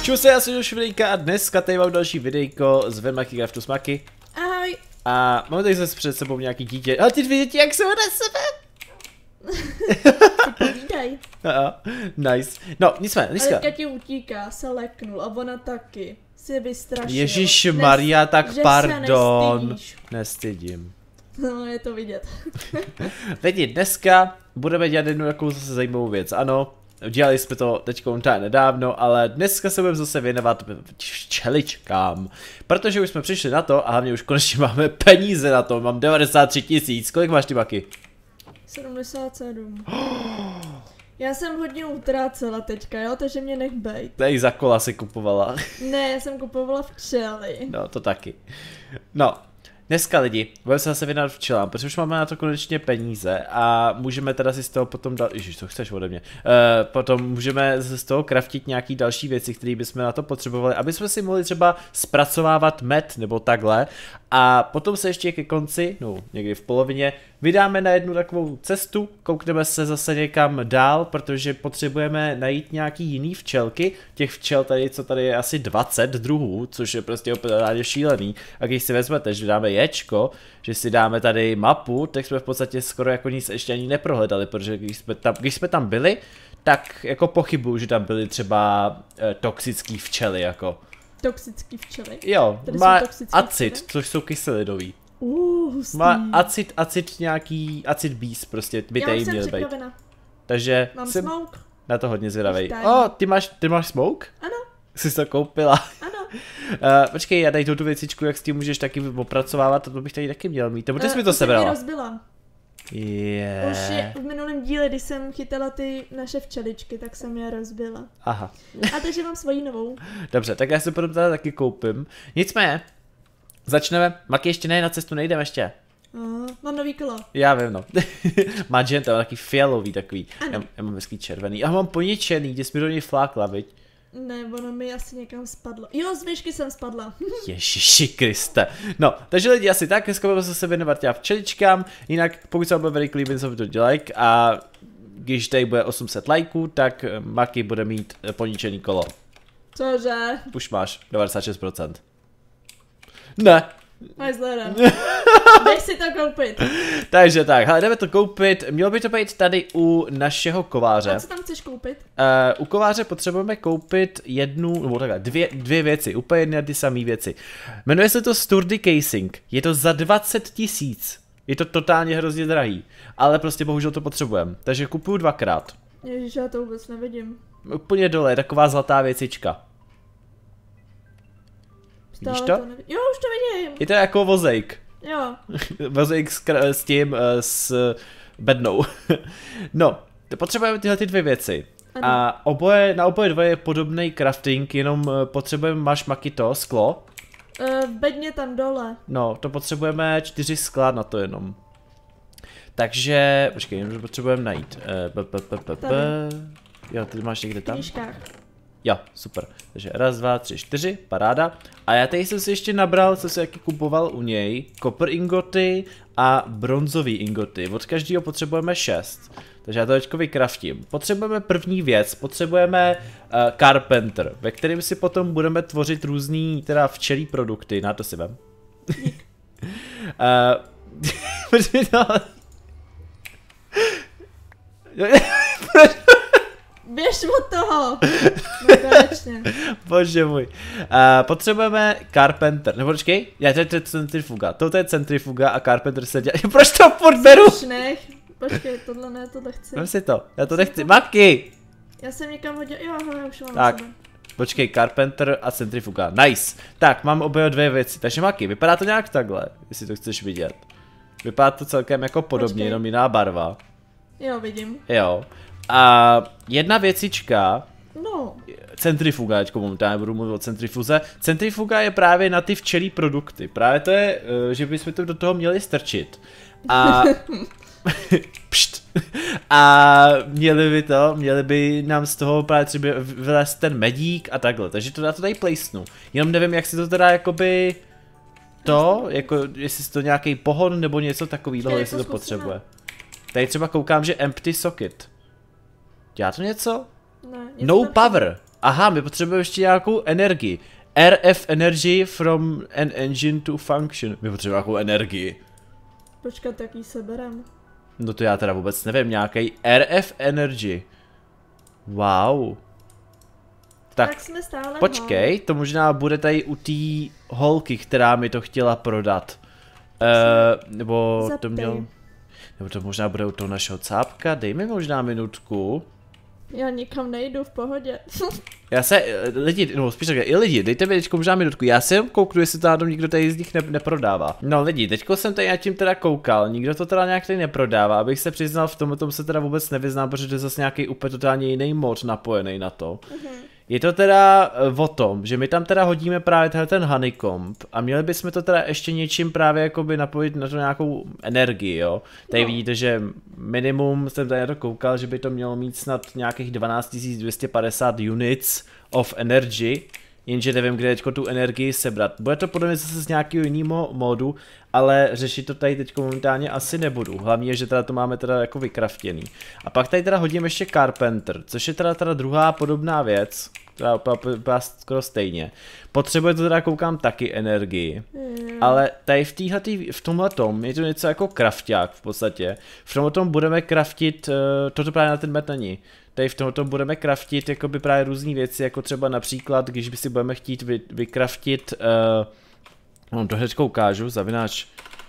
Čus, já jsem už videjka a dneska tady mám další videjko z Venmaky Craftu Smaky. Ahoj. A máme tady zase před sebou nějaký dítě. A ty dvě děti, jak se na sebe? Povídaj. Nice. No, nicméně, dneska. Teďka ti utíká, se leknul a ona taky. Si vystrašil. Ježišmarja, tak že pardon. Se Nestydím. No, je to vidět. Lidi, dneska budeme dělat jednu takovou zase zajímavou věc. Ano, dělali jsme to teďka nedávno, ale dneska se budeme zase věnovat včeličkám. Protože už jsme přišli na to a hlavně už konečně máme peníze na to. Mám 93 000. Kolik máš ty baky? 77. Já jsem hodně utrácela teďka, jo, takže mě nech bejt. Tady za kola si kupovala. Ne, já jsem kupovala včely. No, to taky. No, dneska lidi, budeme se zase věnovat včelám, protože už máme na to konečně peníze a můžeme teda si z toho potom dát, ježiš, to chceš ode mě, potom můžeme z toho craftit nějaký další věci, které bychom na to potřebovali, aby jsme si mohli třeba zpracovávat med nebo takhle a potom se ještě ke konci, no někdy v polovině, vydáme na jednu takovou cestu, koukneme se zase někam dál, protože potřebujeme najít nějaký jiný včelky, těch včel tady, co tady je asi 20 druhů, což je prostě úplně šílený, a když si vezmete, že dáme ječko, že si dáme tady mapu, tak jsme v podstatě skoro jako nic ještě ani neprohledali, protože když jsme tam byli, tak jako pochybuju, že tam byly třeba toxický včely jako. Toxický včely? Jo, tady má acid, včely? Což jsou kyselidový. Hustý. Má acid nějaký, acid beast prostě, by tady měl být. Takže mám jsem smoke. Na to hodně zvědavej. Ty máš smoke? Ano. Jsi to koupila? Ano. Počkej, já tady tu věcičku, jak s tím můžeš taky opracovávat, to bych tady taky měl mít. Nebo ty jsi mi to sebrala? Rozbila. Yeah. Už je v minulém díle, když jsem chytala ty naše včeličky, tak jsem je rozbila. Aha. A takže mám svoji novou. Dobře, tak já si potom teda taky koupím. Nicméně, začneme. Maki, ještě ne, na cestu nejdeme ještě. Mám nový kolo. Já vím, no. Magenta, taky fialový takový. Já mám hezký červený. A mám poničený, kde jsi mi do něj flákla, viď? Ne, ono mi asi někam spadlo. Jo, z výšky jsem spadla. Ježiši Kriste. No, takže lidi asi tak, dneska budeme se věnovat těm včeličkám, jinak pokud se vám bude velký líbit, to like a když tady bude 800 lajků, tak Maki bude mít poničený kolo. Cože? Už máš 96%. Ne. Majzlera. Jdeš si to koupit. Takže tak, hele, jdeme to koupit, mělo by to být tady u našeho kováře. A co tam chceš koupit? U kováře potřebujeme koupit jednu, nebo takhle, dvě věci, úplně jedny a ty samé věci. Jmenuje se to Sturdy Casing, je to za 20 000, je to totálně hrozně drahý, ale prostě bohužel to potřebujeme, takže kupuju dvakrát. Ježiš, já to vůbec nevidím. Úplně dole, je taková zlatá věcička. Vidíš to? Jo, už to vidím. Je to jako vozejk. Jo. Vozejk s bednou. No, potřebujeme tyhle dvě věci. Ano. A na oboje dvoje je podobný crafting, jenom potřebujeme, máš Maki to, sklo? V bedně tam dole. No, to potřebujeme 4 skla na to jenom. Takže, počkej, jenom potřebujeme najít. Jo, ty máš někde tam? Jo, super. Takže 1, 2, 3, 4, paráda. A já tady jsem si ještě nabral, co jsem jaký kupoval u něj. Copper ingoty a bronzový ingoty. Od každého potřebujeme 6. Takže já to teďko vykraftím. Potřebujeme první věc, potřebujeme carpenter, ve kterém si potom budeme tvořit různý, teda včelí produkty. Na to si vem. Běž od toho! No konečně. Bože můj. Potřebujeme carpenter. Nebo počkej, to je centrifuga. Toto je centrifuga a carpenter se dělá. Proč to podberu? Počkej, tohle chci. Vem si to, já to nechci. Maki! Já jsem někam hodil, jo, já už mám tak, počkej, carpenter a centrifuga. Nice. Tak, mám obě dvě věci. Takže Maki, vypadá to nějak takhle, jestli to chceš vidět. Vypadá to celkem jako podobně, jenom jiná barva. Jo, vidím. Jo. A jedna věcička, no. Centrifuga, teďko momentálně budu mluvit o centrifuze. Centrifuga je právě na ty včelí produkty. Právě to je, že bychom to do toho měli strčit. A a měli by nám z toho právě třeba vylézt ten medík a takhle. Takže to já to tady placenu. Jenom nevím, jak si to teda jakoby jako jestli to nějaký pohon nebo něco takového, jestli to potřebuje. Tady třeba koukám, že empty socket. Dělá to něco? Ne. No power. Aha, my potřebujeme ještě nějakou energii. RF energy from an engine to function. My potřebujeme nějakou energii. Počkat, tak jí seberem. No to já teda vůbec nevím, nějaký RF energy. Wow. Tak jsme stále počkej, to možná bude tady u té holky, která mi to chtěla prodat. Nebo to měl... Nebo to možná bude u toho našeho cápka, dej mi možná minutku. Já nikam nejdu, v pohodě. Lidi, no spíš takhle, i lidi, dejte mi teďko možná minutku, já si jenom kouknu, jestli to náhodou nikdo tady z nich neprodává. No lidi, teďko jsem tady nad tím teda koukal, nikdo to teda nějak tady neprodává, abych se přiznal, v tom se teda vůbec nevyznám, protože to je zase nějaký úplně totálně jiný mod napojený na to. Je to teda o tom, že my tam teda hodíme právě ten honeycomb a měli bychom to teda ještě něčím právě jakoby napojit na to nějakou energii, jo. Tady vidíte, že minimum, jsem tady na to koukal, že by to mělo mít snad nějakých 12 250 units of energy, jenže nevím, kde teďko tu energii sebrat. Bude to podle mě zase z nějakého jiného modu, ale řešit to tady teďko momentálně asi nebudu. Hlavně, že teda to máme teda jako vykraftěný. A pak tady teda hodím ještě Carpenter, což je teda druhá podobná věc, která byla skoro stejně. Potřebuje to teda, koukám, taky energii. Ale tady v tomhletom je to něco jako krafťák v podstatě. V tomhletom budeme kraftit, toto právě na ten met není. Tady v tomto budeme kraftit jakoby právě různé věci, jako třeba například, když by si budeme chtít vykraftit, to hnedka ukážu, zavináč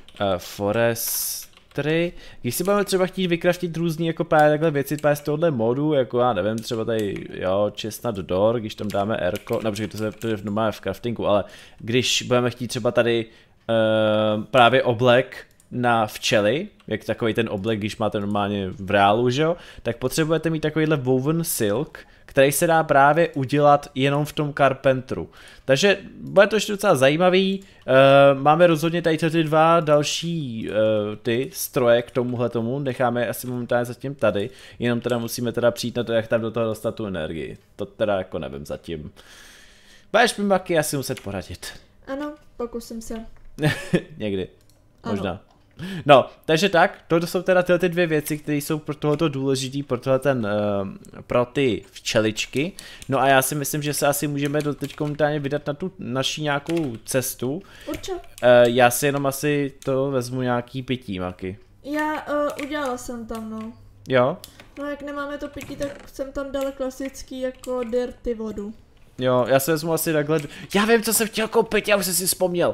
forestry, když si budeme třeba chtít vykraftit různé jako právě takhle věci právě z tohohle modu, jako já nevím, třeba tady, jo, chestnut door, když tam dáme R-ko, například to je normálně v craftingu, ale když budeme chtít třeba tady právě oblek na včely, jak takový ten oblek, když máte normálně v reálu, že jo, tak potřebujete mít takovýhle woven silk, který se dá právě udělat jenom v tom Carpenteru. Takže bude to ještě docela zajímavý, máme rozhodně tady ty dva další ty stroje k tomuhle tomu, necháme asi momentálně zatím tady, jenom teda musíme teda přijít na to, jak tam do toho dostat tu energii. To teda jako nevím zatím. Budeš mi Maki asi muset poradit. Ano, pokusím se. Někdy. Možná. Ano. No, takže tak, to jsou teda tyhle dvě věci, které jsou pro tohoto důležitý, pro ty včeličky. No a já si myslím, že se asi můžeme teď momentálně vydat na tu naši nějakou cestu. Určitě. Já si jenom asi to vezmu nějaký pití, Maki. Já udělala jsem tam, no. Jo? No jak nemáme to pití, tak jsem tam dala klasický jako dirty vodu. Jo, já se vezmu asi takhle. Já vím, co jsem chtěl koupit, já už jsem si vzpomněl.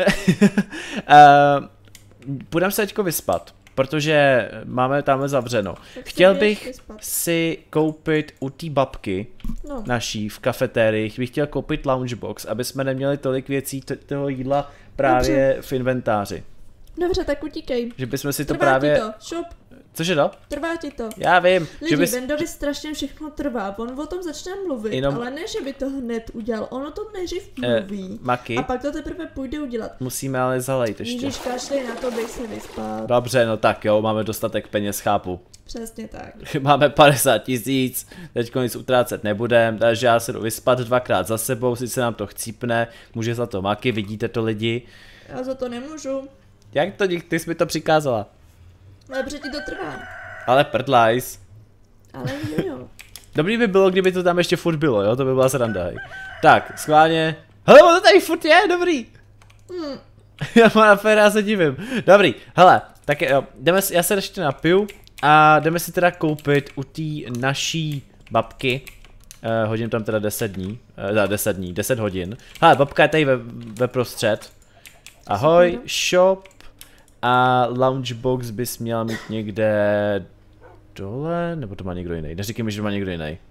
Půjdeme se teďko vyspat, protože máme tamhle zavřeno. Chtěl bych si koupit u té babky naší v kafetérii, bych chtěl koupit loungebox, aby jsme neměli tolik věcí toho jídla právě v inventáři. Dobře, tak utíkej. Že bychom si to Trvá právě... ti to, šup. Cože to? Trvá ti to. Já vím. Lidi, Bendovi strašně všechno trvá, on o tom začne mluvit, ale ne, že by to hned udělal, on o tom nejdřív mluví. Maki. A pak to teprve půjde udělat. Musíme ale zalejt ještě. Ježíš, kašli na to, bych se vyspal. Dobře, no tak jo, máme dostatek peněz, chápu. Přesně tak. Máme 50 000, teďko nic utrácet nebudem, takže já se jdu vyspat 2krát za sebou, sice nám to chcípne, může za to Maki, vidíte to lidi. Já za to nemůžu. Jak to, ty jsi mi to přikázala? Ale protože ti to trvá. Ale prdlajs. Ale jo. Dobrý by bylo, kdyby to tam ještě furt bylo, jo, to by byla sranda, hej. Tak, schválně. Hele, to tady furt je, dobrý. Já mám aféra, já se divím. Dobrý, hele, tak jo, já se ještě napiju a jdeme si teda koupit u té naší babky. Hodím tam teda 10 dní, 10 hodin. Hele, babka je tady ve prostřed. Ahoj, shop. A loungebox bys měl mít někde dole, nebo to má někdo jiný? Neříkej mi, že to má někdo jiný.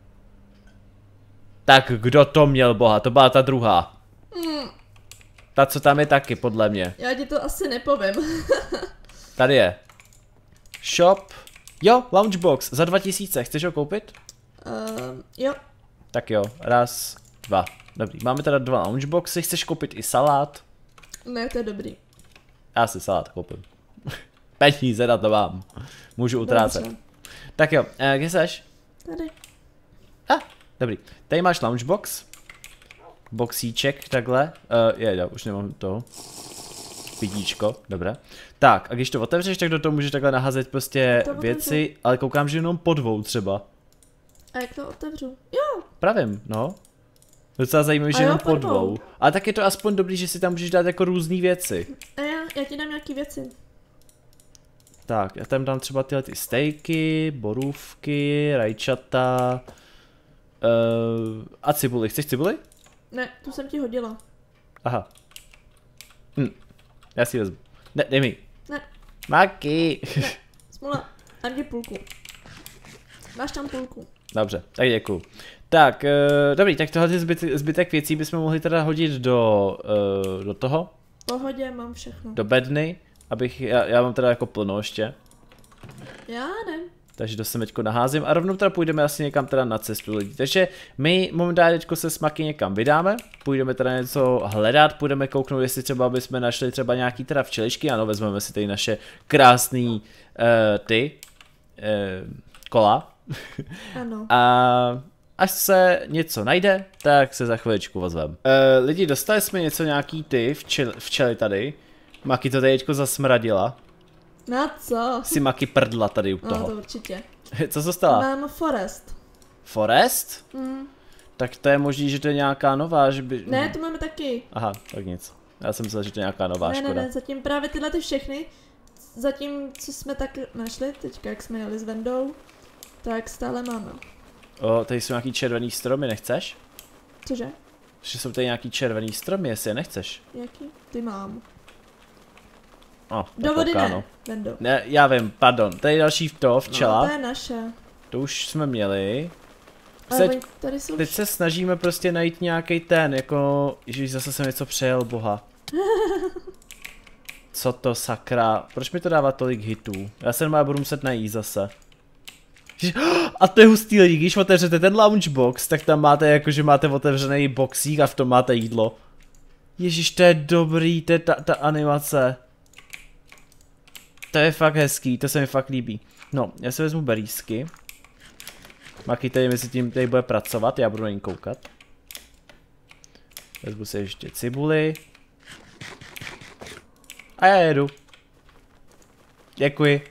Tak kdo to měl, boha? To byla ta druhá. Ta, co tam je taky, podle mě. Já ti to asi nepovím. Tady je. Shop. Jo, loungebox za 2000, chceš ho koupit? Jo. Tak jo, 1, 2. Dobrý, máme teda 2 loungeboxy, chceš koupit i salát? Ne, to je dobrý. Já si salát koupím. Peníze na to mám. Můžu utrácet. Dobře. Tak jo, kde seš? Tady. Dobrý. Tady máš loungebox. Boxíček, takhle. Už nemám to. Pitíčko, dobré. Tak, a když to otevřeš, tak do toho můžeš takhle naházet prostě věci, ale koukám, že jenom po 2 třeba. A jak to otevřu? Jo. Pravím, no. Docela zajímavý, že jenom po dvou. Ale tak je to aspoň dobrý, že si tam můžeš dát jako různé věci. A já ti dám nějaký věci. Tak, já tam dám třeba tyhle ty stejky, borůvky, rajčata a cibuli. Chceš cibuli? Ne, tu jsem ti hodila. Aha. Já si ji vezmu. Ne, dej mi. Ne. Maki. Ne, smula. Dám ti půlku. Máš tam půlku. Dobře, tak děkuju. Tak, dobrý, tak tohle zbytek věcí bychom mohli teda hodit do toho. V pohodě, mám všechno. Do bedny, abych, já mám teda jako plno ještě. Já ne. Takže to se teďko naházím a rovnou teda půjdeme asi někam teda na cestu lidí. Takže my momentálně teďko se s Maki někam vydáme, půjdeme teda něco hledat, půjdeme kouknout, jestli třeba bychom našli třeba nějaký teda včeličky, ano, vezmeme si tady naše krásný kola. Ano. A až se něco najde, tak se za chviličku ozvem. Lidi, dostali jsme nějaký včely tady. Maki to tady teďko zasmradila. Na co? Si Maki prdla tady u toho. No to určitě. Co se stala? Mám forest. Forest? Mm. Tak to je možný, že to je nějaká nová, že by... Ne, tu máme taky. Aha, tak nic. Já jsem myslel, že to je nějaká nová škoda. Ne, zatím právě tyhle ty všechny, zatím co jsme tak našli, teďka jak jsme jeli s Vendou, tak stále máme. O, tady jsou nějaký červený stromy, nechceš? Cože? Že jsou tady nějaký červený stromy, jestli je nechceš. Jaký? Ty mám. O, Do vody ne, no. Vendo. Ne, já vím, pardon. Tady je další včela. No, to je naše. To už jsme měli. Ale tady jsou Teď se snažíme prostě najít nějaký ten, jako... Ježiš, zase jsem něco přejel, boha. Co to sakra? Proč mi to dává tolik hitů? Já se budu muset najít zase. A to je hustý lidi, když otevřete ten loungebox, tak tam máte jako, že máte otevřený boxík a v tom máte jídlo. Ježíš, to je dobrý, to je ta animace. To je fakt hezký, to se mi fakt líbí. No, já si vezmu berýsky. Maki tady mezi tím tady bude pracovat, já budu na ní koukat. Vezmu si ještě cibuli. A já jedu. Děkuji.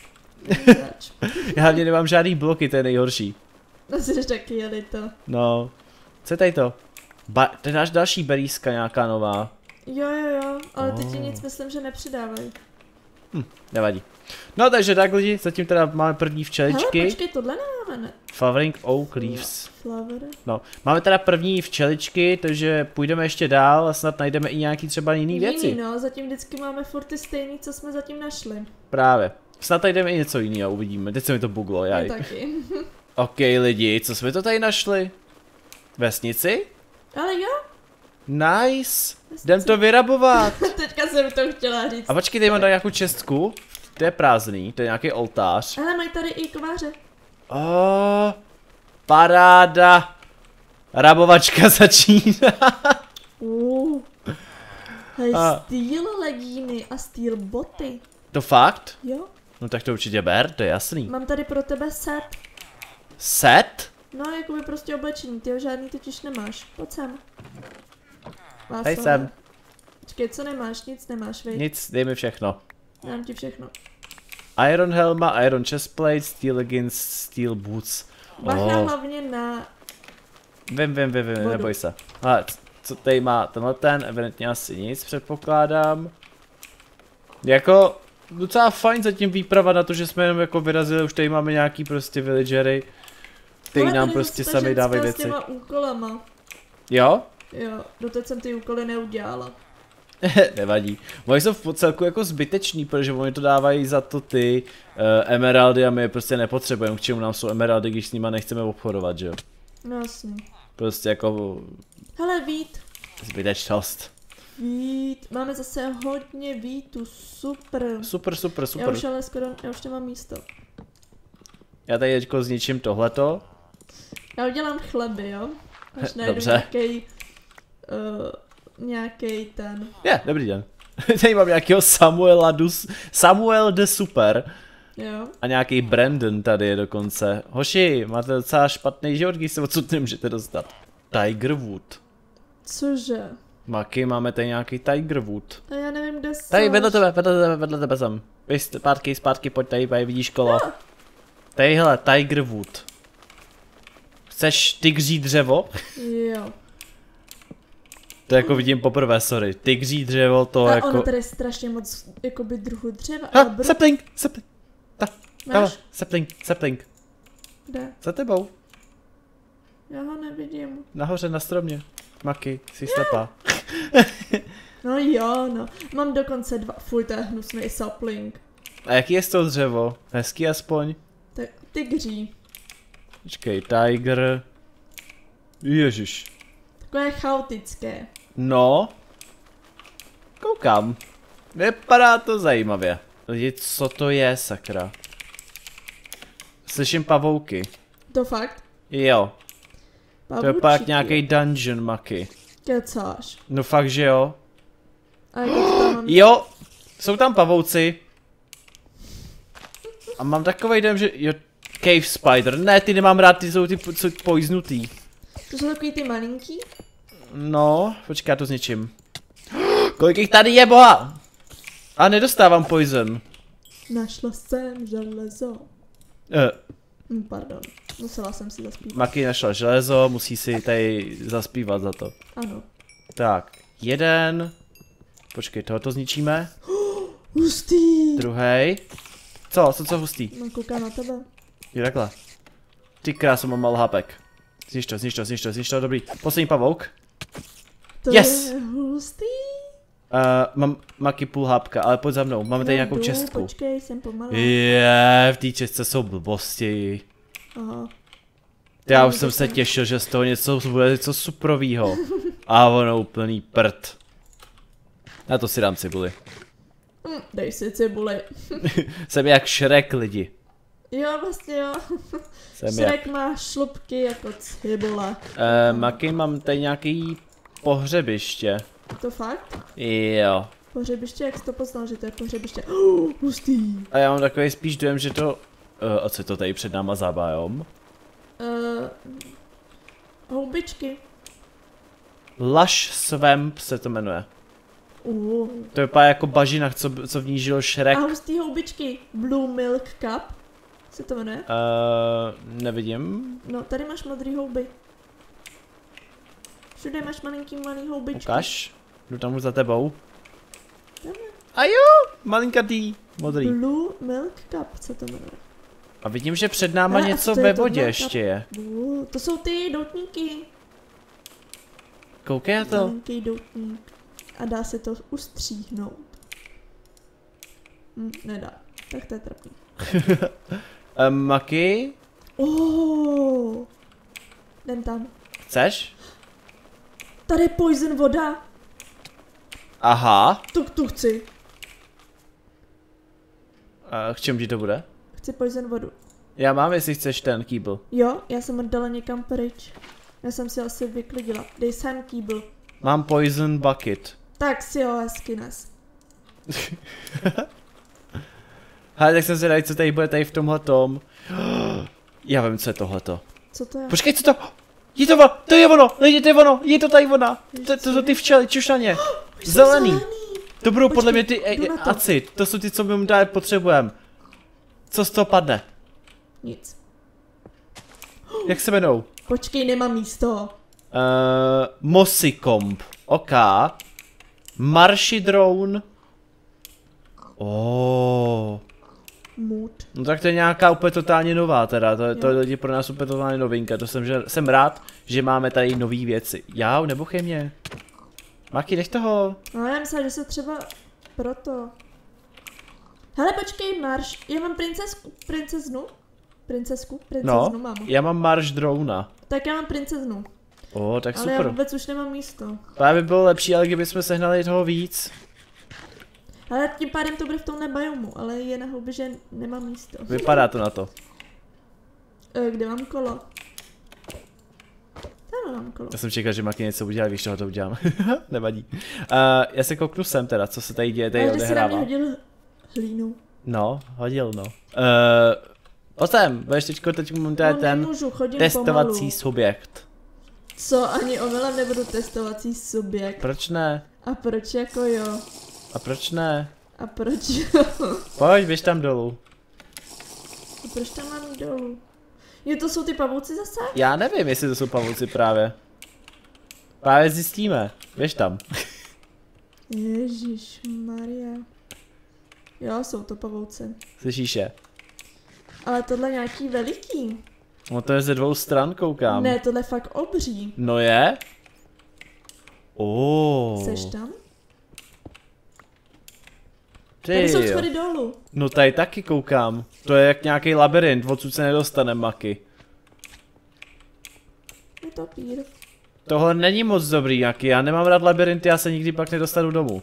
Já hlavně nemám žádný bloky, to je nejhorší. No jsi taky jeli to. No. Co je tady to? To je další berýska nějaká nová. Jo, ale ty ti nic myslím, že nepřidávají. Nevadí. No takže tak lidi, zatím teda máme první včeličky. Hele, počkej, tohle nemáme, ne? Flowering Oak Leaves. Flower. No, máme teda první včeličky, takže půjdeme ještě dál a snad najdeme i nějaký třeba jiný věci. No, zatím vždycky máme furt ty stejný, co jsme zatím našli. Právě. Snad najdeme i něco jiného, uvidíme. Teď se mi to buglo, jaj. Taky. OK lidi, co jsme to tady našli? Vesnici? Ale jo. Nice. Jdem to vyrabovat. Teďka jsem to chtěla říct. A počkej, tady mám tady nějakou čestku. To je prázdný, to je nějaký oltář. Ale mají tady i kováře. Paráda. Rabovačka začíná. Hej, steel legíny a steel boty. To fakt? Jo. No tak to určitě ber, to je jasný. Mám tady pro tebe set. Set? No, jakoby prostě oblečení, ty ho žádný totiž nemáš. Pojď sem. Hej sem. Počkej, co nemáš? Nic nemáš, vej. Nic, dej mi všechno. Dám ti všechno. Iron helma, iron chestplate, steel leggings, steel boots. Bacha hlavně na... Vím, neboj se. Ale co tady má tenhle ten, evidentně asi nic, předpokládám. Jako, docela fajn zatím výprava na to, že jsme jenom jako vyrazili, už tady máme nějaký prostě villagery, který nám prostě sami dávají věci. S těma úkolama. Jo? Jo, doteď jsem ty úkoly neudělala. Nevadí. Oni jsou v celku jako zbytečný, protože oni to dávají za to ty emeraldy a my je prostě nepotřebujeme, k čemu nám jsou emeraldy, když s nima nechceme obchodovat, že jo? No jasně. Prostě jako... Hele, vít. Zbytečnost. Vít, máme zase hodně vítu, super. Super. Já už ale skoro, já už nemám místo. Já tady teďko zničím tohleto. Já udělám chleby, jo? Až najdu nějaký ten. Je, dobrý den. Tady mám nějakého Samuel de Super. Jo. A nějaký Brandon tady je dokonce. Hoši, máte docela špatný život, když se odsud nemůžete dostat. Tigerwood. Cože? Maki, máme tady nějaký Tigerwood. A já nevím, kde jsi. Tady vedle tebe jsem. Zpátky, pojď tady, vidíš kolo. Tady hele, Tigerwood. Chceš tygří dřevo? Jo. To jako vidím poprvé, sorry. Tygří dřevo to A jako... ono tady je strašně moc jakoby druhů dřeva. Sapling. Máš? Sapling. Kde? Za tebou. Já ho nevidím. Nahoře na stromě. Maki, jsi slepá. No jo, no. Mám dokonce 2. Fuj, to je hnusný sapling. A jaký je z toho dřevo? Hezký aspoň? Tak tygří. Počkej, tiger. Ježiš. Takové chaotické. No. Koukám. Vypadá to zajímavě. Lidi, co to je, sakra? Slyším pavouky. To fakt? Jo. To je pak Pavoučíky. nějaký dungeon, Maki. Kecáš. No fakt, že jo? A jako to tam mám... Jo, jsou tam pavouci. A mám takový dojem, že jo, cave spider. Ne, ty nemám rád, ty jsou ty poiznutý. To jsou takový ty malinký? No, počkej, já to zničím. Kolik jich tady je, boha? A nedostávám poison. Našla jsem železo. Pardon, musela jsem si zaspívat. Maki našla železo, musí si tady zaspívat za to. Ano. Tak, jeden. Počkej, tohoto zničíme. Hustý. Druhý. Co hustý? No, koukám na tebe. Je takhle. Ty krásu, mám málo hápek. Znič to, dobrý. Poslední pavouk. To Yes! je hustý. Mám Maki půl hápka, ale pojď za mnou, máme tady Já nějakou jdu, čestku. Počkej, jsem pomalá. V té čestce jsou blbosti. Aha. Já už jsem se těšil, že z toho něco bude něco suprovýho. A ono úplný prd. Na to si dám cibuli. Dej si cibuli. Jsem jak Shrek, lidi. Jo, vlastně jo. Jsem jak... Shrek má šlupky jako cibule. Maki, mám tady nějaký pohřebiště. To fakt? Jo. Pohřebiště, jak jsi to poznal, že to je pohřebiště? Hustý. A já mám takový spíš dojem, že to... a co je to tady před náma za biom? Houbičky. Lush Swamp se to jmenuje. To vypadá jako bažina, co v ní žil Shrek. A hustý houbičky. Blue Milk Cup. Se to jmenuje? Nevidím. No, tady máš modrý houby. Všude máš malinký malý houbičky. Ukaž. Jdu tam už za tebou. Tam A jo, malinkatý, modrý. Blue Milk Cup se to jmenuje. A vidím, že před náma Ale něco to je ve to vodě milk ještě cup. je. To jsou ty doutníky. Koukej na to. Malinký doutník. A dá se to ustříhnout. Nedá. Tak to je trapný. Maki, Jdem tam. chceš? Tady je poison voda. Aha. Tu chci. K čemu ti to bude? Chci poison vodu. Já mám, jestli chceš ten kýbl. Jo, já jsem oddala někam pryč. Já jsem si asi vyklidila. Dej sem kýbl. Mám poison bucket. Tak si ho hezky nes. Hele, tak jsem si dali, co tady bude tady v tomhletom. Já vím, co je tohleto. Co to je? Počkej, co to? Je to ono, to je ono, lidi, to je ono, je to tady ona. To jsou ty včely, čuš na ně. Zelený. To budou podle mě ty acid, to jsou ty, co my mu dát potřebujeme. Co z toho padne? Nic. Jak se jmenou? Počkej, nemám místo. Mossy Comb. OK. Marshy Drone. Mood. No tak to je nějaká úplně totálně nová teda, to je lidi pro nás úplně totálně novinka, to jsem rád, že máme tady nový věci. Já, nebuchej mě. Maki, nech toho. No já myslím, že se třeba proto. Hele, počkej, Marš, já mám princeznu mám. Já mám Marsh Drona. Tak já mám princeznu. Tak ale super. já vůbec už nemám místo. Právě by bylo lepší, ale kdybychom sehnali toho víc. Ale tím pádem to bude v tomhle biomu, ale je na houby, že nemám místo. Vypadá to na to. Kde mám kolo? Tam mám kolo. Já jsem čekal, že Maki něco udělá, když toho to udělám. Nevadí. Já se kouknu sem teda, co se tady děje, tady odehrává. Ale ty jsi na mě hodil hlínu. No, hodil no. Osem, budeš teď mám tady ten testovací pomalu. Subjekt. Co, ani omylem nebudu testovací subjekt. Proč ne? A proč jako jo? A proč ne? A proč jo? Pojď, běž tam dolů. A proč tam mám dolů? Jo, to jsou ty pavouci zase? Já nevím, jestli to jsou pavouci právě. Právě zjistíme. Běž tam. Ježišmarja. Jo, jsou to pavouci. Slyšíš je? Ale tohle je nějaký veliký. No to je ze 2 stran, koukám. Ne, tohle je fakt obří. No je? Seš tam? Ty Tady jsou jo. schody dolů. No tady taky koukám. To je jak nějaký labirint, odsud se nedostane, Maki. Je to pír. Tohle není moc dobrý, Maki. Já nemám rád labirinty, já se nikdy pak nedostanu domů.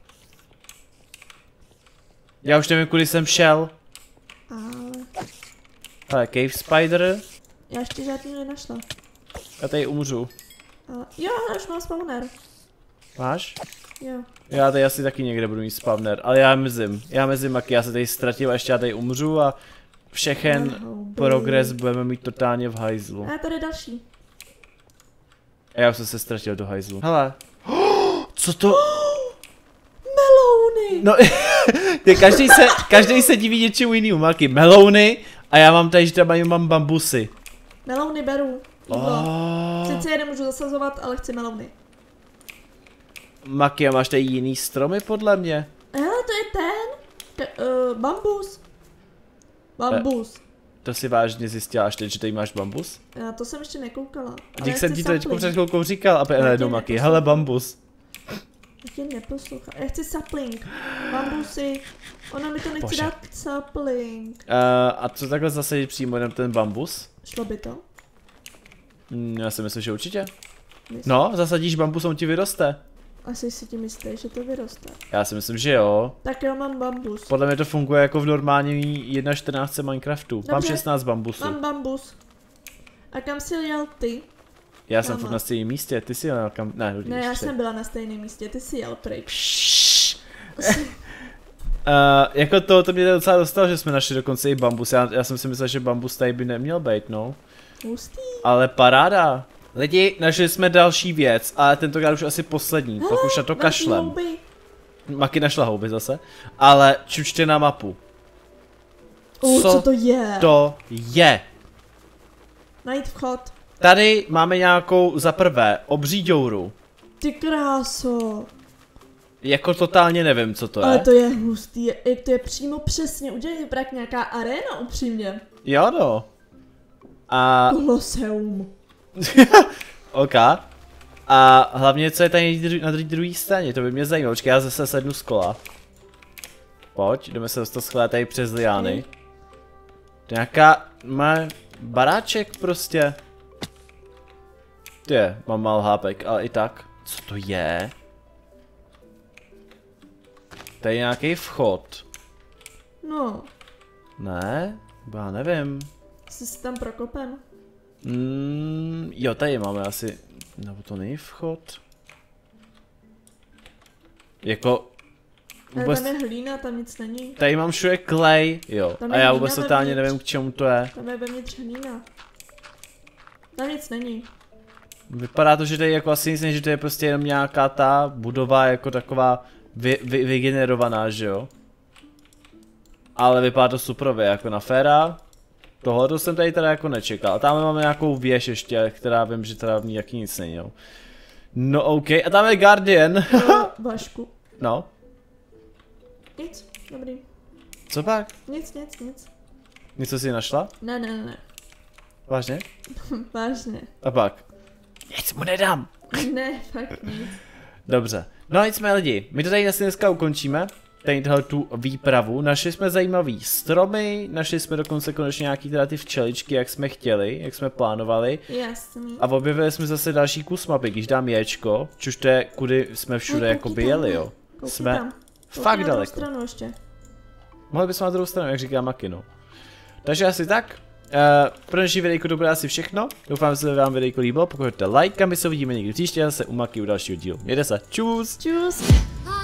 Já už nevím, kudy jsem šel. Ale... Ale Cave Spider. Já ještě žádný nenašla. Já tady umřu. Ale... Jo, už mám spawner. Máš? Jo. Já tady asi taky někde budu mít spawner, ale já mezím, Maki, já se tady ztratil a ještě já tady umřu a všechen progres budeme mít totálně v hajzlu. A tady je další. A já už jsem se ztratil do hajzlu. Hele. Co to? Melouny! No, každý se diví něčemu jinému, Maki. Melouny a já mám tady, že tam mám bambusy. Melouny beru. Sice je nemůžu zasazovat, ale chci melouny. Maki, a máš tady jiný stromy podle mě? Hele, to je ten. Bambus. Bambus. To si vážně zjistila až teď, že tady máš bambus? Já to jsem ještě nekoukala. Dík jsem ti to teďko před chvilkou říkal, aby najednou, Maki, hele bambus. Já tě neposlouchám. Já chci sapling. Bambusy. Ona mi to nechce Bože. dát sapling. A co takhle zasadit přímo jenom ten bambus? Šlo by to? Já si myslím, že určitě. Myslím. No, zasadíš bambus, on ti vyroste. Asi si ti myslíš, že to vyroste. Já si myslím, že jo. Tak jo, mám bambus. Podle mě to funguje jako v normální 1.14 Minecraftu. Mám Dobře. 16 bambusů. Mám bambus. A kam jsi jel ty? Já jsem Mama. furt na stejném místě, ty jsi jel kam... Ne, Ne, já jsem byla na stejném místě, ty jsi jel pryč. Jako to mě docela dostalo, že jsme našli dokonce i bambus. Já jsem si myslel, že bambus tady by neměl být, no. Hustý. Ale paráda. Lidi, našli jsme další věc, ale tentokrát už asi poslední, pak už na to kašlem. Houby. Maki našla houby zase, ale čučte na mapu. Co to je? To je. Najít vchod. Tady máme nějakou za prvé obří děuru. Ty kráso. Jako totálně nevím, co to je. Ale to je hustý, jak to je přímo přesně. Udělej vypadá jak nějaká aréna upřímně. Jo no. A... Koloseum. OK. A hlavně, co je tady na druhé straně, to by mě zajímalo. Počkej, já zase sednu z kola. Pojď, jdeme se dostat z kola tady přes liány. To nějaká... má baráček prostě. Je, mám mal hápek, ale i tak. Co to je? Tady je nějaký vchod. No, Ne? Já nevím. jsi si tam prokopen. Jo, tady máme asi... Nebo to není vchod? Jako... Ale Vůbec... tam je hlína, tam nic není. Tady mám všude klej, jo. Tam A je já hlína vůbec totálně vevnitř. nevím, k čemu to je. Tam je vevnitř hlína. Tam nic není. Vypadá to, že tady jako asi nic není, že to je prostě jenom nějaká ta budova jako taková vygenerovaná, že jo. Ale vypadá to suprově, jako na féra. Tohle jsem tady teda jako nečekal. A tam máme nějakou věž ještě, která vím, že teda v ní jaký nic není, jo. No OK, a tam je Guardian. Vašku. No, Nic, dobrý. co pak? Nic. Něco si našla? Ne. Vážně? Vážně. A pak? Nic mu nedám. Ne, fakt nic. Dobře. No a nicméně lidi, my to tady asi dneska ukončíme. Tady tu výpravu. Našli jsme zajímavý stromy, našli jsme dokonce konečně nějaký teda ty včeličky, jak jsme chtěli, jak jsme plánovali. Jasný. A objevili jsme zase další kus mapy, když dám ječko, čuž to je, kudy jsme všude jako jeli, jo. Jsme tam. fakt na daleko. stranu ještě. Mohli bychom na druhou stranu, jak říká Maki, no. Takže asi tak. Pro dnešní videjko to bude asi všechno. Doufám, že se vám videjko líbilo. Pokud hoďte like a my se uvidíme někdy příště zase u Maki u dalšího dílu. Mějte se. Čus! Čus.